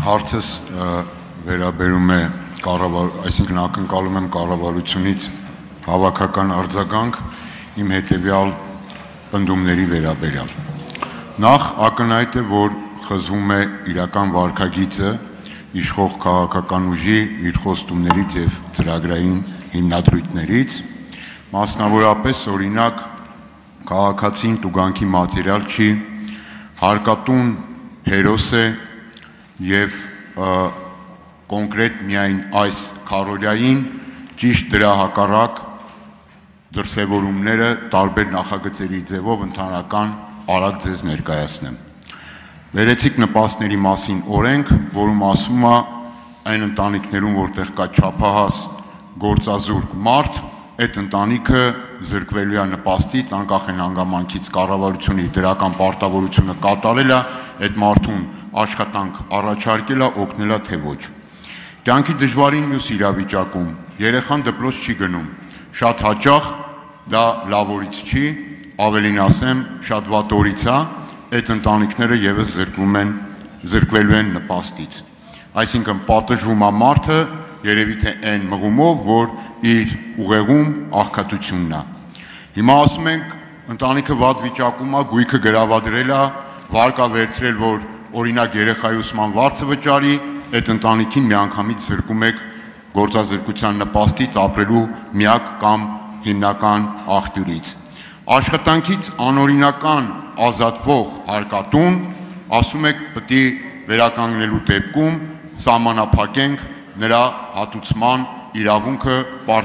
Հարցս վերաբերում է այսինքն ակնկալում եմ կառավարությունից հավաքական արձագանք իմ հետևյալ պնդումների վերաբերյալ։ Նախ ակնհայտ է, որ խզվում է իրական վարքագիծը իշխող քաղաքական ուժի իր խոստումներից եւ ծրագրային հիմնադրույթներից, մասնավորապես օրինակ քաղաքացին տուգանքի մատերիալ չի, հարկատուն հերոս է եւ կոնկրետ միայն այս քառորյային ճիշտ դրա հակառակ դրսևորումները տարբեր նախագծերի ձևով ընդհանրական արագ ձեզ ներկայացնեմ։ Վերեցիք նպաստների մասին օրենք, որում ասում է այն ընտանիքներում, որտեղ կա չափահաս գործազուրկ մարդ, այդ ընտանիքը զրկվելու է նպաստից, անկախ են հանգամանքից կառավարությունը դրական պարտավորությունը կատարել է, այդ մարդուն աշխատանք առաջարկել է, օգնել է թե ոչ։ Կյանքի դժվարին մյուս իրավիճակում երեխան դպրոց չի գնում, շատ հաճախ դա լավորից չի, ավելին ասեմ, շատ վատ օրից է, այդ ընտանիքները եւս զրկվելու են նպաստից։ Այսինքն պատժվում է մարդը երևի թե այն մղումով, որ իր ուղեղում աղքատությունն է։ Հիմա ասում ենք ընտանիքը վատ վիճակում է, գույքը գրավադրել է, վարկա վերցրել, որ օրինակ երեխայի ուսման վարձը վճարի, այդ ընտանիքին միանգամից զրկում եք գործազրկության նպաստից ապրելու միակ կամ հիմնական աղբյուրից։ Աշխատանքից անօրինական ազատվող հարկատուն, ասում եք պետք է վերականգնելու դեպքում սահմանափակենք նրա հատուցման իրավունքը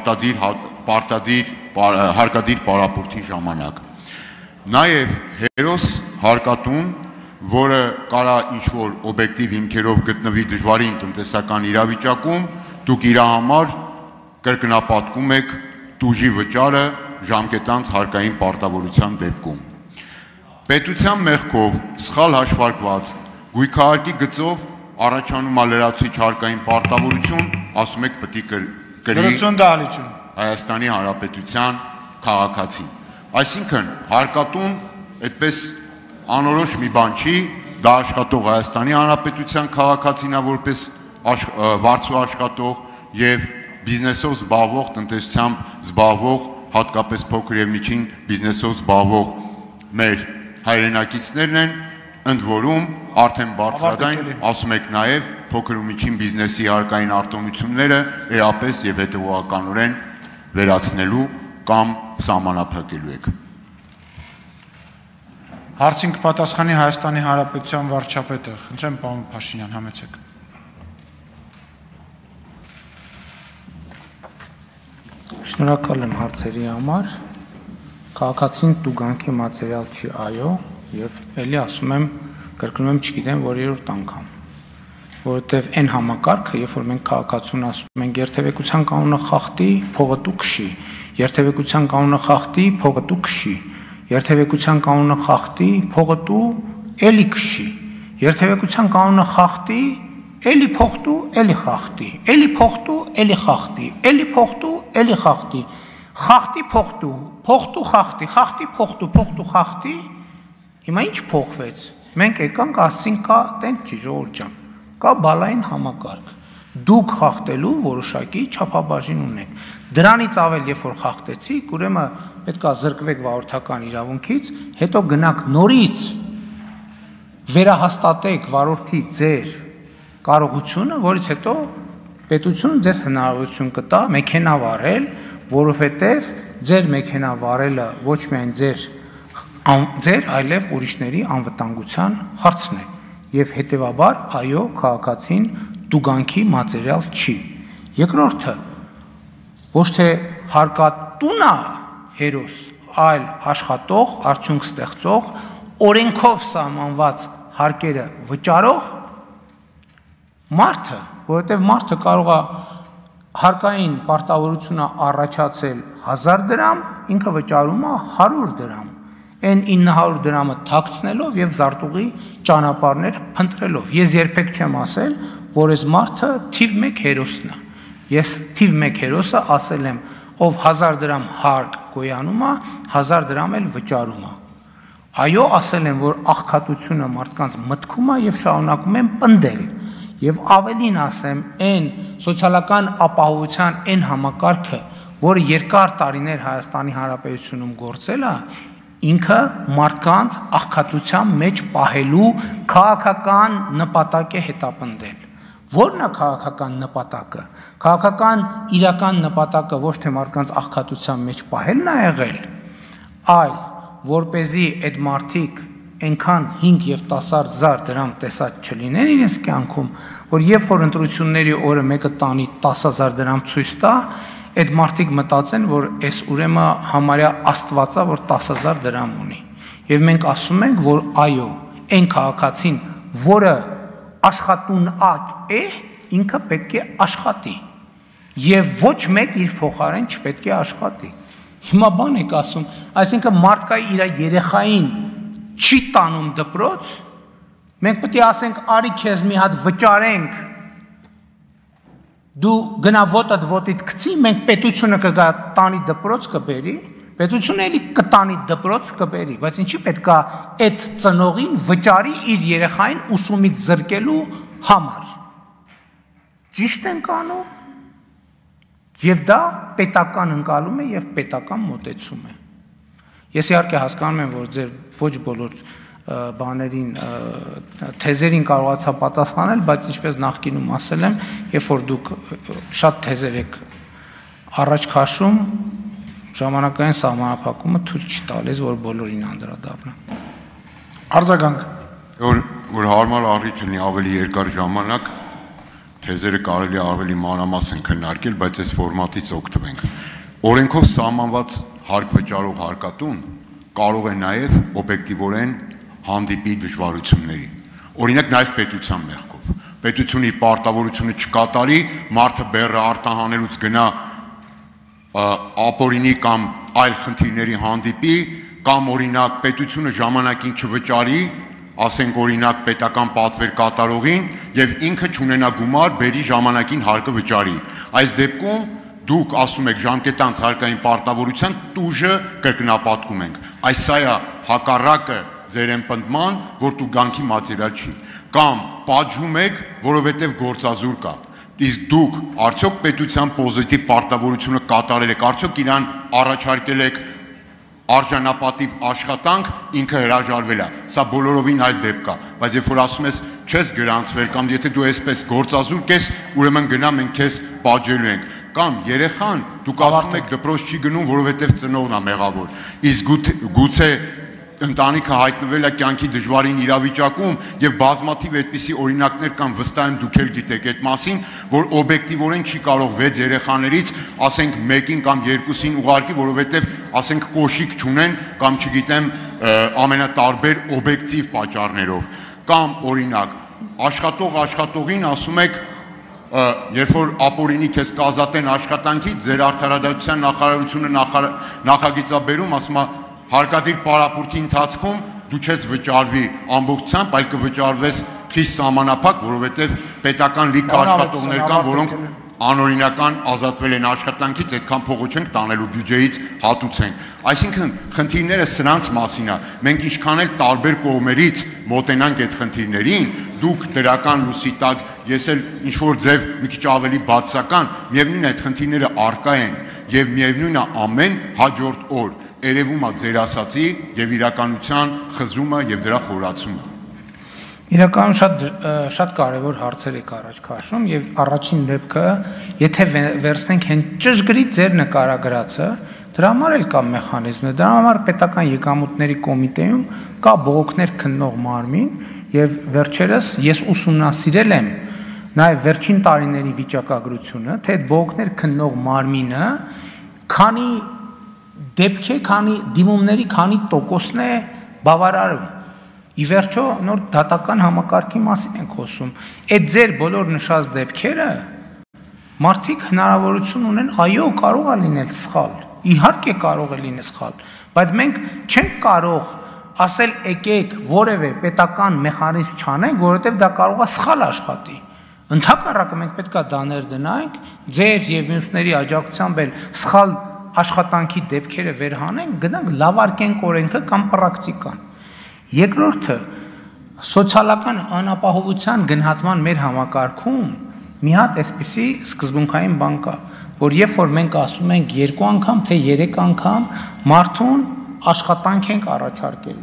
հարկադիր պարապորտի ժամանակ։ Նաև հերոս հարկատուն, որը կարա ինչ-որ օբյեկտիվ հիմքերով գտնվի դժվարին տնտեսական իրավիճակում, դուք իր համար կրկնապատկում եք տուժի վճարը ժամկետանց հարկային պարտավորության դեպքում։ Պետության մեղքով սխալ հաշվարկված գույքահարկի գծով առաջանում է լրացուցիչ հարկային պարտավորություն, ասում եք պետք է կրի Հայաստանի Հանրապետության քաղաքացին։ Այսինքն հարկատուն այդպես անորոշ մի բան չի, դա աշխատող Հայաստանի Հանրապետության քաղաքացին է որպես վարձու աշխատող եւ բիզնեսով զբաղվող, տնտեսությամբ զբաղվող, հատկապես փոքր եւ միջին բիզնեսով զբաղվող մեր հայրենակիցներն են, ընդ որում արդեն բարձրաձայն ասում եք նաեւ փոքր ու միջին բիզնեսի հարկային արտոնությունները էապես եւ հետեւողականորեն վերացնելու կամ սահմանափակելու եք։ Հարցին կպատասխանի Հայաստանի Հանրապետության վարչապետը, խնդրեմ պարոն Փաշինյան, համեցեք։ Շնորհակալ եմ հարցերի համար։ Քաղաքացին տուգանքի մատերիալ չի, այո, եւ ելի ասում եմ, կրկնում եմ, չգիտեմ որերորդ անգամ, որովհետեւ այն համակարգը, երբ որ մենք քաղաքացուն ասում ենք երթևեկության կանոնը խախտի, փողը դու քշի, երթևեկության կանոնը խախտի, փողը դու քշի, երթևեկության կանոնը խախտի, փողը դու էլի քշի, երթևեկության կանոնը խախտի, էլի փողտու, էլի խախտի, էլի փողտու, էլի խախտի, էլի փողտու, էլի խախտի, խախտի փողտու, փողտու խախտի, խախտի փողտու, փողտու խախտի։ Հիմա ինչ փոխվեց։ Մենք եկանք ասցինք կա տենց չի ժողովուրդ ջան, կա բալային համակարգ։ Դուք խախտելու որոշակի չափաբաժին ունեք։ Դրանից ավել, երբ որ խախտեցիք, ուրեմն պետք է զրկվեք վարորդական իրավունքից, հետո գնաք նորից վերահաստատեք վարորդի ձեր կարողությունը, որից հետո պետությունը ձեզ հնարավորություն կտա մեքենա վարել, որովհետև ձեր մեքենա վարելը ոչ միայն ձեր, այլև ուրիշների անվտանգության հարցն է։ Եվ հետևաբար, այո, քաղաքացին տուգանքի մատերիալ չի։ Երկրորդը, ոչ թե հարկատուն է հերոս, այլ աշխատող, արդյունք ստեղծող, օրենքով սահմանված հարկերը վճարող մարդը, որովհետև մարդը կարող է հարկային պարտավորությունը առաջացել 1000 դրամ, ինքը վճարում է 100 դրամ, այն 900 դրամը թաքցնելով եւ զարտուղի ճանապարհներ փնտրելով։ Ես երբեք չեմ ասել, որ այս մարդը թիվ 1 հերոսն է։ Ես թիվ 1 հերոսը ասել եմ, ով 1000 դրամ հարկ գոյանում է, 1000 դրամ էլ վճարում է։ Այո, ասել եմ, որ աղքատությունը մարդկանց մտքում է եւ շարունակում եմ պնդել։ Եվ ավելին ասեմ, այն սոցիալական ապահովության այն համակարգը, որը երկար տարիներ Հայաստանի Հանրապետությունում գործել է, ինքը մարդկանց աղքատության մեջ պահելու քաղաքական նպատակ է հետապնդել։ Որն է քաղաքական նպատակը։ Քաղաքական իրական նպատակը ոչ թե մարդկանց աղքատության մեջ պահելն է եղել, այլ որպեսզի այդ մարդիկ այնքան 5 եւ 10,000 դրամ տեսած չլինեն իրենց կյանքում, որ երբ որ ընտրությունների օրը մեկը տանի 10,000 դրամ ցույց տա, այդ մարդիկ մտածեն, որ այս ուրեմն համարյա աստվածա, որ 10,000 դրամ ունի։ Եվ մենք ասում ենք, որ այո, այն քաղաքացին, որը աշխատունակ է, ինքը պետք է աշխատի։ Եվ ոչ մեկ իր փոխարեն չպետք է աշխատի։ Հիմա բան եք ասում, այսինքն մարդկա իր երեխային չի տանում դպրոց, մենք պետք է ասենք, արի քեզ մի հատ վճարենք, դու գնա ոտդ ոտիդ գցի, մենք պետությունը կգա տանի դպրոց կբերի, պետությունը էլի կտանի դպրոց կբերի, բայց ինչի պետք է այդ ծնողին վճարի իր երեխային ուսումից զրկելու համար։ Ճիշտ ենք անում, եւ դա պետական ընկալում է եւ պետական մոտեցում է։ Ես իհարկե հասկանում եմ, որ ձեր ոչ բոլոր բաներին, թեզերին կարողացա պատասխանել, բայց ինչպես նախկինում ասել եմ, երբ որ դուք շատ թեզեր եք առաջ քաշում, ժամանակային սահմանափակումը թույլ չի տալիս, որ բոլորին անդրադառնա։ Արձագանք։ Որ հարմար առիթ լինի ավելի երկար ժամանակ, թեզերը կարելի է ավելի մանրամասն քննարկել, բայց այս ֆորմատից օգտվենք։ Օրենքով սահմանված հարկ վճարող հարկատուն կարող է նաև օբյեկտիվորեն հանդիպի դժվարությունների։ Օրինակ նաև պետության մեղքով։ Պետությունը իր պարտավորությունը չկատարի, մարդը բեռը արտահանելուց գնա ապօրինի կամ այլ խնդիրների հանդիպի, կամ օրինակ պետությունը ժամանակին չվճարի, ասենք օրինակ պետական պատվեր կատարողին եւ ինքը չունենա գումար, բերի ժամանակին հարկը վճարի։ Այս դեպքում դուք ասում եք ժամկետանց հարկային պարտավորության տուժը կրկնապատկում ենք։ Այս սա է հակառակը ձեր ընդպնդման, որ դու գանքի մատերիալ չի։ Կամ պատժում եք, որովհետև գործազուրկ կա։ Իսկ դուք արդյոք պետության պոզիտիվ պարտավորությունը կատարել եք, արդյոք իրան առաջարկել եք արժանապատիվ աշխատանք, ինքը հրաժարվել է։ Սա բոլորովին այլ դեպք է, բայց երբ որ ասում ես չես գրանցվել կամ եթե դու այսպես գործազուրկ ես, ուրեմն գնա մենք քեզ պատժելու ենք։ Կամ երեխան դուք ասում եք դպրոց չի գնում, որովհետև ծնողն է մեղավոր։ Իսկ գուցե ընտանիքը հայտնվել է կյանքի դժվարին իրավիճակում եւ բազմաթիվ այդպիսի օրինակներ կան, վստահ եմ դուք էլ գիտեք այդ մասին, որ օբյեկտիվորեն չի կարող 6 երեխաներից, ասենք 1-ին կամ 2-ին ուղարկի, որովհետեւ ասենք կոշիկ չունեն կամ չգիտեմ ամենատարբեր օբյեկտիվ պատճառներով։ Կամ օրինակ աշխատողին ասում եք երբ որ ապօրինի քեզ կազատեն աշխատանքից, ձեր արդարադատության նախարարությունը նախագիծաբերում ասում է հարկադիր պարապուրքի ընթացքում դու չես վճարվի ամբողջությամբ, այլ կվճարվես խիստ սահմանափակ, որովհետև պետական լիք աշխատողներ կան, որոնք անօրինական ազատվել են աշխատանքից, այդքան փողը չենք տանելու բյուջեից հատուցենք։ Այսինքն խնդիրները սրանց մասին է։ Մենք ինչքան էլ տարբեր կողմերից մոտենանք այդ խնդիրներին, դուք դրական լույսի տակ, ես էլ ինչ-որ ձև մի քիչ ավելի բացական, միևնույն է այդ խնդիրները առկա են եւ միևնույն է ամեն հաջորդ օր երևում է ձեր ասացի եւ իրականության խզումը եւ դրա խորացումը։ Իրականում շատ կարևոր հարցեր եք առաջ քաշում եւ առաջին դեպքը, եթե վերցնենք հենց ճշգրիտ ձեր նկարագրածը, դրա համար էլ կա մեխանիզմը, դրա համար պետական եկամուտների կոմիտեում կա բողոքներ քննող մարմին եւ վերջերս ես ուսումնասիրել եմ նաեւ վերջին տարիների վիճակագրությունը, թե այդ բողոքներ քննող մարմինը քանի դեպք է, քանի դիմումների քանի տոկոսն է բավարարում։ Ի վերջո նոր դատական համակարգի մասին ենք խոսում։ Այդ ձեր բոլոր նշած դեպքերը մարդիկ հնարավորություն ունեն, այո, կարող է լինել սխալ։ Իհարկե կարող է լինել սխալ, բայց մենք չենք կարող ասել եկեք որևէ պետական մեխանիզմ չանենք, որովհետև դա կարող է սխալ աշխատի։ Ընդհակառակը մենք պետք է դա ներդնենք, ձեր եւ մյուսների աջակցությամբ էլ սխալ աշխատանքի դեպքերը վերհանենք, գնանք լավարկենք օրենքը կամ պրակտիկան։ Երկրորդը Սոցիալական անապահովության գնահատման մեր համակարգում մի հատ այսպիսի սկզբունքային բան կա, որ երբ որ մենք ասում ենք 2 անգամ թե 3 անգամ մարդուն աշխատանք ենք առաջարկելու։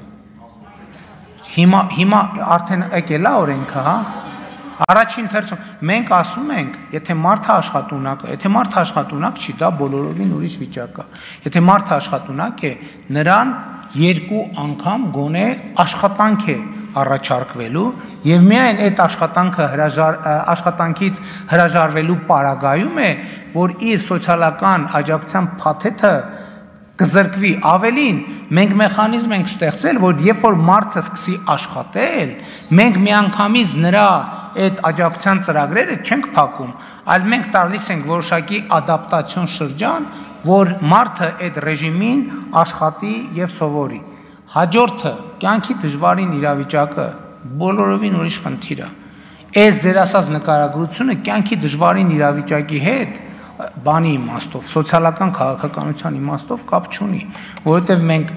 Հիմա արդեն եկել է օրենքը, հա։ Առաջին թերթում մենք ասում ենք, եթե մարդը աշխատունակ չի, դա բոլորովին ուրիշ վիճակ է։ Եթե մարդը աշխատունակ է, նրան 2 անգամ գոնե աշխատանք է առաջարկվելու եւ միայն այդ աշխատանքից հրաժարվելու պարագայում է, որ իր սոցիալական աջակցության փաթեթը կզրկվի ավելին, մենք մեխանիզմ ենք ստեղծել, որ երբ որ մարդը սկսի աշխատել, մենք միանգամից նրա այդ աջակցության ծրագրերը չենք փակում, այլ մենք տալիս ենք որոշակի ադապտացիոն շրջան, որ մարդը այդ ռեժիմին աշխատի եւ սովորի։ Հաջորդը կյանքի դժվարին իրավիճակը բոլորովին ուրիշ խնդիր է։ Այս ձեր ասած նկարագրությունը կյանքի դժվարին իրավիճակի հետ բանի իմաստով, սոցիալական քաղաքականության իմաստով կապ չունի, որովհետև մենք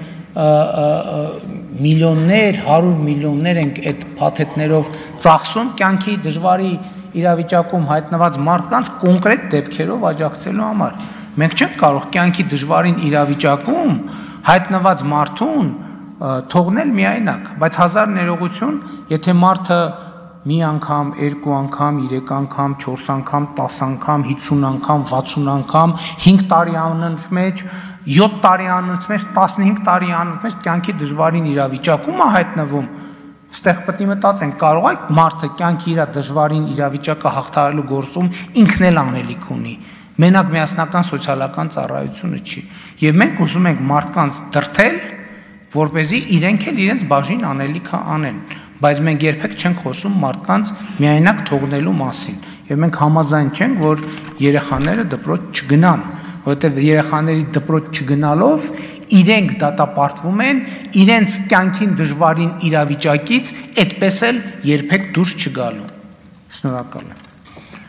միլիոններ, 100 միլիոններ ենք այդ փաթեթներով ծախսում կյանքի դժվարի իրավիճակում հայտնված մարդկանց կոնկրետ դեպքերով աջակցելու համար։ Մենք չենք կարող կյանքի դժվարին իրավիճակում հայտնված մարդուն թողնել միայնակ, բայց հազար ներողություն, եթե մարդը մի անգամ, 2 անգամ, 3 անգամ, 4 անգամ, 10 անգամ, 50 անգամ, 60 անգամ, 5 տարի անունց մեջ, 7 տարի անունց մեջ, 15 տարի անունց մեջ կյանքի դժվարին իրավիճակում է հայտնվում, ստեղ պետք է մտածենք, կարող է մարդը կյանքի իր դժվարին իրավիճակը հաղթահարելու գործում ինքն էլ անելիք ունի, մենակ միասնական սոցիալական ծառայությունը չի, եւ մենք ուզում ենք մարդկանց դրթել, որպեսզի իրենք էլ իրենց բաժին անելիքը անեն, բայց մենք երբեք չենք խոսում մարդկանց միայնակ թողնելու մասին, եւ մենք համաձայն չենք, որ երեխաները դպրոց չգնան, որովհետեւ երեխաների դպրոց չգնալով իրենք դատապարտվում են իրենց կյանքին դժվարին իրավիճակից, այդպես էլ երբեք դուրս չգալու։ Շնորհակալ եմ։